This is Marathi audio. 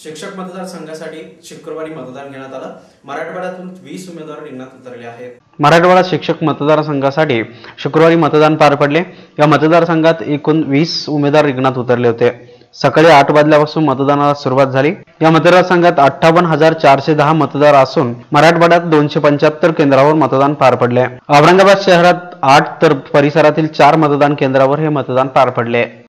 शिक्षक मतदारसंघासाठी शुक्रवारी मतदान घेण्यात आलं। मराठवाड्यातून 20 उमेदवार रिंगणात उतरले आहेत। मराठवाडा शिक्षक मतदारसंघासाठी शुक्रवारी मतदान पार पडले। या मतदारसंघात एकूण 20 उमेदवार रिंगणात उतरले होते। सकाळी 8 वाजल्यापासून मतदानाला सुरुवात झाली। या मतदारसंघात 58,410 मतदार असून मराठवाड्यात 275 केंद्रावर मतदान पार पडले। औरंगाबाद शहरात 8 तर परिसरातील 4 मतदान केंद्रावर हे मतदान पार पडले।